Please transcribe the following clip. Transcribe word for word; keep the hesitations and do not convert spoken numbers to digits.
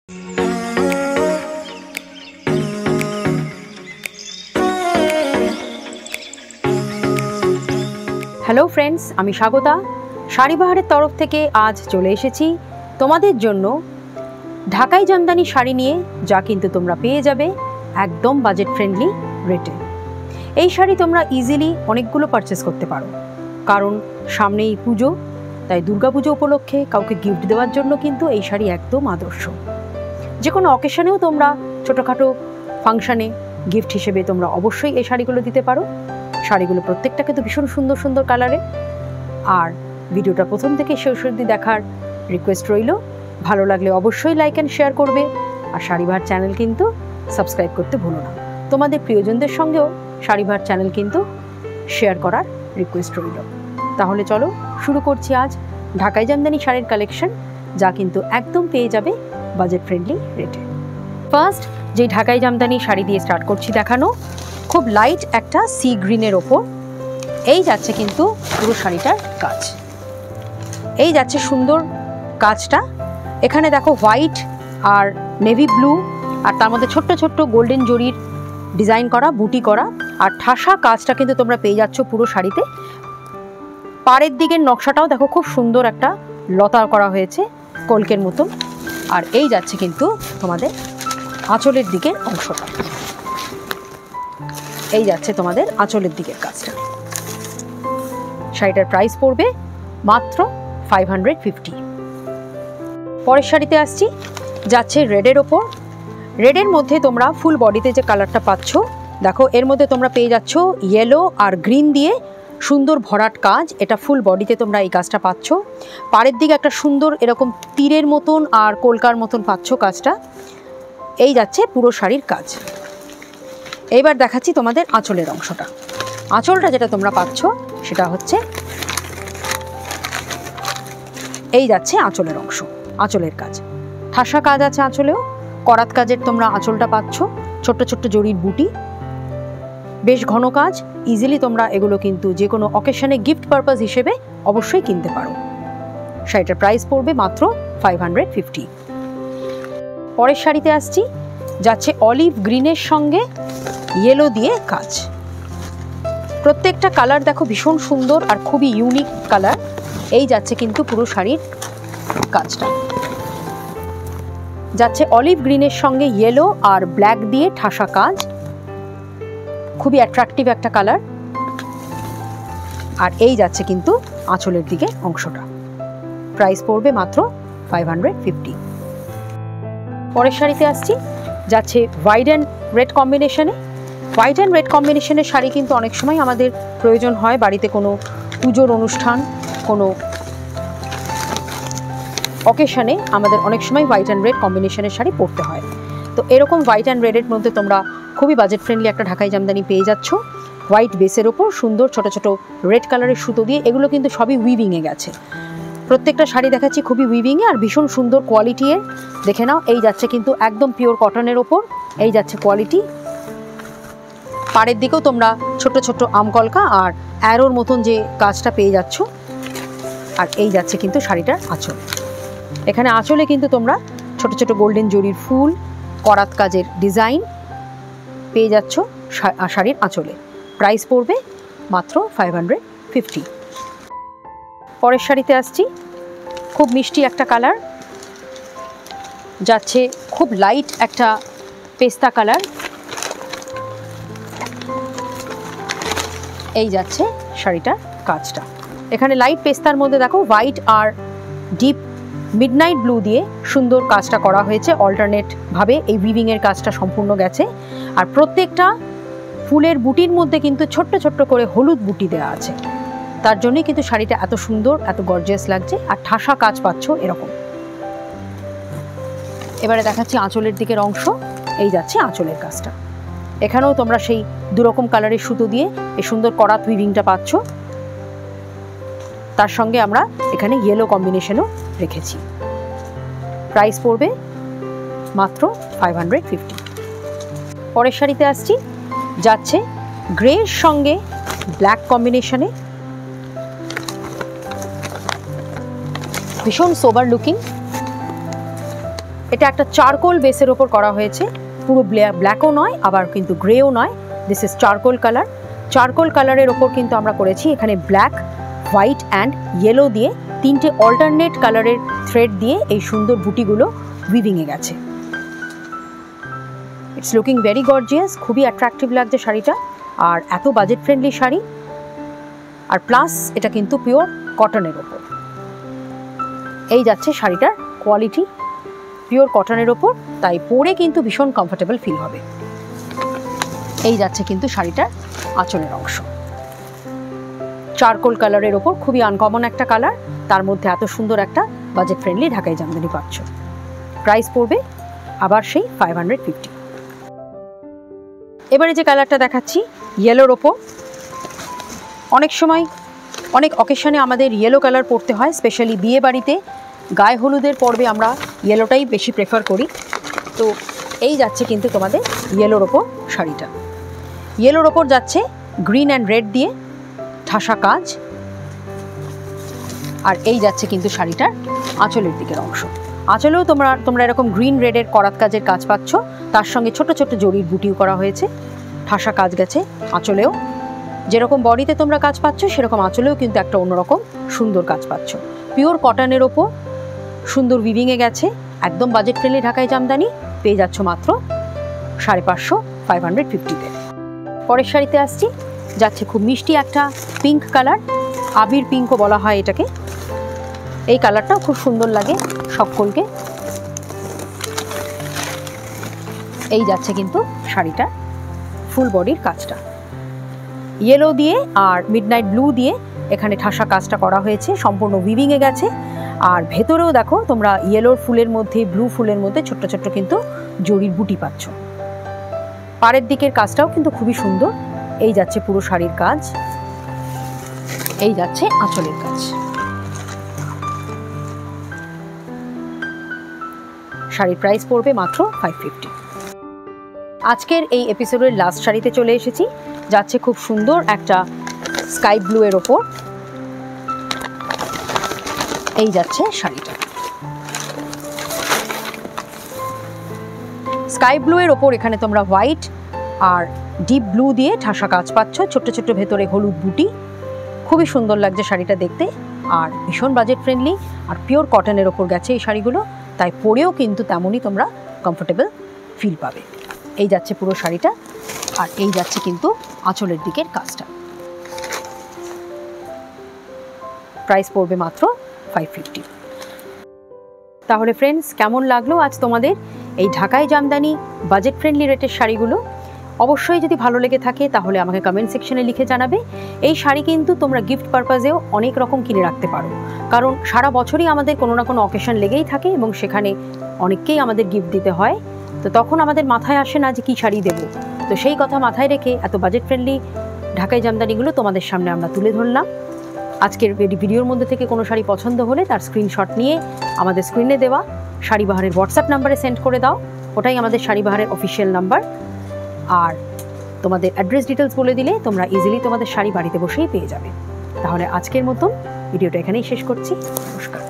Hello friends, আমি স্বাগতা। শাড়ি বাহারের তরফ থেকে আজ চলে এসেছি তোমাদের জন্য ঢাকাই জামদানি শাড়ি নিয়ে, যা কিন্তু তোমরা পেয়ে যাবে একদম বাজেট ফ্রেন্ডলি রেটে। এই শাড়ি তোমরা ইজিলি অনেকগুলো পারচেস করতে পারো, কারণ সামনেই পুজো, তাই দুর্গাপুজো উপলক্ষে কাউকে গিফট দেওয়ার জন্য কিন্তু এই শাড়ি একদম আদর্শ। যে কোনো অকেশনেও তোমরা ছোটোখাটো ফাংশানে গিফট হিসেবে তোমরা অবশ্যই এই শাড়িগুলো দিতে পারো। শাড়িগুলো প্রত্যেকটা কিন্তু ভীষণ সুন্দর সুন্দর কালারে। আর ভিডিওটা প্রথম থেকে শেষ অবধি দেখার রিকোয়েস্ট রইল। ভালো লাগলে অবশ্যই লাইক অ্যান্ড শেয়ার করবে, আর শাড়ি বাহার চ্যানেল কিন্তু সাবস্ক্রাইব করতে ভুলো না। তোমাদের প্রিয়জনদের সঙ্গেও শাড়ি বাহার চ্যানেল কিন্তু শেয়ার করার রিকোয়েস্ট রইল। তাহলে চলো শুরু করছি আজ ঢাকাই জামদানি শাড়ির কালেকশন, যা কিন্তু একদম পেয়ে যাবে বাজেট ফ্রেন্ডলি রেটে। ফার্স্ট যে ঢাকাই জামদানি শাড়ি দিয়ে স্টার্ট করছি দেখানো, খুব লাইট একটা সি গ্রিনের ওপর এই যাচ্ছে কিন্তু পুরো শাড়িটার কাজ। এই যাচ্ছে সুন্দর কাজটা। এখানে দেখো হোয়াইট আর নেভি ব্লু, আর তার মধ্যে ছোট্ট ছোট্ট গোল্ডেন জরির ডিজাইন করা, বুটি করা, আর ঠাসা কাজটা কিন্তু তোমরা পেয়ে যাচ্ছ পুরো শাড়িতে। পাড়ের দিকের নকশাটাও দেখো খুব সুন্দর একটা লতা করা হয়েছে কলকের মতন। আর এই যাচ্ছে কিন্তু তোমাদের আঁচলের দিকের অংশটা, এই যাচ্ছে তোমাদের আঁচলের দিকের কাজটা। শাড়িটার প্রাইস পড়বে মাত্র ফাইভ হান্ড্রেড ফিফটি। পরের শাড়িতে আসছি, যাচ্ছে রেডের ওপর। রেডের মধ্যে তোমরা ফুল বডিতে যে কালারটা পাচ্ছ, দেখো এর মধ্যে তোমরা পেয়ে যাচ্ছ ইয়েলো আর গ্রিন দিয়ে সুন্দর ভরাট কাজ। এটা ফুল বডিতে তোমরা এই কাজটা পাচ্ছ। পাড়ের দিকে একটা সুন্দর এরকম তীরের মতন আর কলকার মতন পাচ্ছ কাজটা। এই যাচ্ছে পুরো শাড়ির কাজ। এইবার দেখাচ্ছি তোমাদের আঁচলের অংশটা। আঁচলটা যেটা তোমরা পাচ্ছ সেটা হচ্ছে এই যাচ্ছে আঁচলের অংশ, আঁচলের কাজ। ঠাসা কাজ আছে আঁচলেও, করাত কাজের তোমরা আঁচলটা পাচ্ছ, ছোট্ট ছোট্ট জরির বুটি, বেশ ঘন কাজ। ইজিলি তোমরা এগুলো কিন্তু যে কোনো অকেশনে গিফট পারপাস হিসেবে অবশ্যই কিনতে পারো। শাড়িটার প্রাইস পড়বে মাত্র ফাইভ হান্ড্রেড ফিফটি। পরের শাড়িতে আসছি, যাচ্ছে অলিভ গ্রিনের সঙ্গে ইয়েলো দিয়ে কাজ। প্রত্যেকটা কালার দেখো ভীষণ সুন্দর আর খুবই ইউনিক কালার। এই যাচ্ছে কিন্তু পুরো শাড়ির কাজটা। যাচ্ছে অলিভ গ্রিনের সঙ্গে ইয়েলো আর ব্ল্যাক দিয়ে ঠাসা কাজ, খুবই অ্যাট্রাকটিভ একটা কালার। আর এই যাচ্ছে কিন্তু আঁচলের দিকে অংশটা। প্রাইস পড়বে মাত্র ফাইভ হান্ড্রেড ফিফটি। পরের শাড়িতে আসছি, যাচ্ছে হোয়াইট অ্যান্ড রেড কম্বিনেশনে। হোয়াইট অ্যান্ড রেড কম্বিনেশনের শাড়ি কিন্তু অনেক সময় আমাদের প্রয়োজন হয় বাড়িতে কোনো পুজোর অনুষ্ঠান, কোনো অকেশনে আমাদের অনেক সময় হোয়াইট অ্যান্ড রেড কম্বিনেশনের শাড়ি পরতে হয়। তো এরকম হোয়াইট অ্যান্ড রেডের মধ্যে তোমরা খুবই বাজেট ফ্রেন্ডলি একটা ঢাকাই জামদানি পেয়ে যাচ্ছ। হোয়াইট বেসের ওপর সুন্দর ছোটো ছোটো রেড কালারের সুতো দিয়ে, এগুলো কিন্তু সবই উইভিংয়ে গেছে। প্রত্যেকটা শাড়ি দেখাচ্ছি খুবই উইভিংয়ে আর ভীষণ সুন্দর কোয়ালিটির। দেখে নাও, এই যাচ্ছে কিন্তু একদম পিওর কটনের ওপর এই যাচ্ছে কোয়ালিটি। পাড়ের দিকেও তোমরা ছোট ছোট আমকলকা আর অ্যারোর মতন যে কাজটা পেয়ে যাচ্ছ। আর এই যাচ্ছে কিন্তু শাড়িটার আঁচল। এখানে আঁচলে কিন্তু তোমরা ছোট ছোট গোল্ডেন জরির ফুল, করাত কাজের ডিজাইন পেয়ে যাচ্ছ শাড়ির আঁচলে। প্রাইস পড়বে মাত্র ফাইভ হান্ড্রেড ফিফটি। পরের শাড়িতে আসছি, খুব মিষ্টি একটা কালার, যাচ্ছে খুব লাইট একটা পেস্তা কালার। এই যাচ্ছে শাড়িটার কাজটা। এখানে লাইট পেস্তার মধ্যে দেখো হোয়াইট আর ডিপ মিডনাইট ব্লু দিয়ে সুন্দর কাজটা করা হয়েছে। অল্টারনেট ভাবে এই উইভিংয়ের কাজটা সম্পূর্ণ গেছে। আর প্রত্যেকটা ফুলের বুটির মধ্যে কিন্তু ছোট্ট ছোট্ট করে হলুদ বুটি দেওয়া আছে। তার জন্যই কিন্তু শাড়িটা এত সুন্দর, এত গর্জিয়াস লাগছে। আর ঠাসা কাজ পাচ্ছ এরকম। এবারে দেখাচ্ছি আঁচলের দিকের অংশ। এই যাচ্ছে আঁচলের কাজটা। এখানেও তোমরা সেই দুরকম কালারের সুতো দিয়ে এই সুন্দর করাত উইভিংটা পাচ্ছ। তার সঙ্গে আমরা এখানে ইয়েলো কম্বিনেশনও রেখেছি। প্রাইস পড়বে মাত্র ফাইভ হান্ড্রেড ফিফটি। পরের শাড়িতে আসছি, যাচ্ছে গ্রের সঙ্গে ব্ল্যাক কম্বিনেশনে, ভীষণ সোবার লুকিং। এটা একটা চারকোল বেসের ওপর করা হয়েছে, পুরো ব্ল্যাকও নয় আবার কিন্তু গ্রেও নয়, this is charcoal colour. Charcoal কালারের ওপর কিন্তু আমরা করেছি এখানে ব্ল্যাক, হোয়াইট অ্যান্ড ইয়েলো দিয়ে তিনটে অল্টারনেট কালারের থ্রেড দিয়ে এই সুন্দর বুটিগুলো উইভিংয়ে গেছে। ইটস লুকিং ভেরি গর্জিয়াস, খুবই অ্যাট্রাকটিভ লাগছে শাড়িটা, আর এত বাজেট ফ্রেন্ডলি শাড়ি, আর প্লাস এটা কিন্তু পিওর কটনের ওপর। এই যাচ্ছে শাড়িটার কোয়ালিটি, পিওর কটনের ওপর, তাই পরে কিন্তু ভীষণ কমফোর্টেবল ফিল হবে। এই যাচ্ছে কিন্তু শাড়িটার আঁচলের অংশ, চারকোল কালারের ওপর, খুবই আনকমন একটা কালার, তার মধ্যে এত সুন্দর একটা বাজেট ফ্রেন্ডলি ঢাকাই জামদানি পাচ্ছ। প্রাইস পড়বে আবার সেই ফাইভ হান্ড্রেড ফিফটি। এবারে যে কালারটা দেখাচ্ছি ইয়েলোর ওপর, অনেক সময় অনেক অকেশনে আমাদের ইয়েলো কালার পরতে হয়, স্পেশালি বিয়ে বাড়িতে গায়ে হলুদের পর্বে আমরা ইয়েলোটাই বেশি প্রেফার করি। তো এই যাচ্ছে কিন্তু তোমাদের ইয়েলোর ওপর শাড়িটা, ইয়েলোর ওপর যাচ্ছে গ্রিন অ্যান্ড রেড দিয়ে ঠাসা কাজ, আর এই যাচ্ছে কিন্তু শাড়িটার আঁচলের দিকের অংশ। আঁচলেও তোমরা তোমরা এরকম গ্রিন রেডের করাত কাজের কাজ পাচ্ছ, তার সঙ্গে ছোট ছোট জরির বুটিও করা হয়েছে, ঠাসা কাজ গেছে আঁচলেও। যেরকম বডিতে তোমরা কাজ পাচ্ছ সেরকম আঁচলেও কিন্তু একটা অন্যরকম সুন্দর কাজ পাচ্ছ। পিওর কটনের ওপর সুন্দর উইভিংয়ে গেছে, একদম বাজেট ফ্রেন্ডলি ঢাকাই জামদানি, পেয়ে যাচ্ছ মাত্র সাড়ে পাঁচশো ফাইভ হান্ড্রেড ফিফটিতে। পরের শাড়িতে আসছি, যাচ্ছে খুব মিষ্টি একটা পিঙ্ক কালার, আবির পিঙ্কও বলা হয় এটাকে। এই কালারটাও খুব সুন্দর লাগে সকলকে। এই যাচ্ছে কিন্তু শাড়িটা ফুল বডির কাজটা, ইয়েলো দিয়ে আর মিডনাইট ব্লু দিয়ে এখানে ঠাসা কাজটা করা হয়েছে, সম্পূর্ণ উইভিংয়ে গেছে। আর ভেতরেও দেখো তোমরা ইয়েলোর ফুলের মধ্যে ব্লু ফুলের মধ্যে ছোট্ট ছোট্ট কিন্তু জরির বুটি পাচ্ছ। পাড়ের দিকের কাজটাও কিন্তু খুবই সুন্দর। এই যাচ্ছে পুরো শাড়ির কাজ, এই যাচ্ছে আঁচলের কাজ। শাড়ির প্রাইস পড়বে মাত্র ফাইভ ফিফটি। আজকের এই এপিসোডের লাস্ট শাড়িতে চলে এসেছি, যাচ্ছে খুব সুন্দর একটা স্কাই ব্লু এর ওপর। এই যাচ্ছে শাড়িটা স্কাই ব্লু এর ওপর, এখানে তোমরা হোয়াইট আর ডিপ ব্লু দিয়ে ঠাসা কাজ পাচ্ছ, ছোট্ট ছোট্ট ভেতরে হলুদ বুটি, খুবই সুন্দর লাগছে শাড়িটা দেখতে, আর ভীষণ বাজেট ফ্রেন্ডলি, আর পিওর কটনের ওপর গেছে এই শাড়িগুলো, তাই পরেও কিন্তু তেমনই তোমরা কমফোর্টেবল ফিল পাবে। এই যাচ্ছে পুরো শাড়িটা, আর এই যাচ্ছে কিন্তু আঁচলের দিকের কাজটা। প্রাইস পড়বে মাত্র ফাইভ ফিফটি। তাহলে ফ্রেন্ডস, কেমন লাগলো আজ তোমাদের এই ঢাকাই জামদানি বাজেট ফ্রেন্ডলি রেটের শাড়িগুলো? অবশ্যই যদি ভালো লেগে থাকে তাহলে আমাকে কমেন্ট সেকশনে লিখে জানাবে। এই শাড়ি কিন্তু তোমরা গিফট পারপাজেও অনেক রকম কিনে রাখতে পারো, কারণ সারা বছরই আমাদের কোনো না কোনো অকেশন লেগেই থাকে এবং সেখানে অনেককেই আমাদের গিফট দিতে হয়। তো তখন আমাদের মাথায় আসে না যে কী শাড়ি দেবো, তো সেই কথা মাথায় রেখে এত বাজেট ফ্রেন্ডলি ঢাকাই জামদানিগুলো তোমাদের সামনে আমরা তুলে ধরলাম। আজকের ভিডিওর মধ্যে থেকে কোনো শাড়ি পছন্দ হলে তার স্ক্রিনশট নিয়ে আমাদের স্ক্রিনে দেওয়া শাড়ি বাহারের হোয়াটসঅ্যাপ নাম্বারে সেন্ড করে দাও, ওটাই আমাদের শাড়ি বাহারের অফিসিয়াল নাম্বার। আর তোমাদের অ্যাড্রেস ডিটেলস বলে দিলে তোমরা ইজিলি তোমাদের শাড়ি বাড়িতে বসেই পেয়ে যাবে। তাহলে আজকের মতো ভিডিওটা এখানেই শেষ করছি। নমস্কার।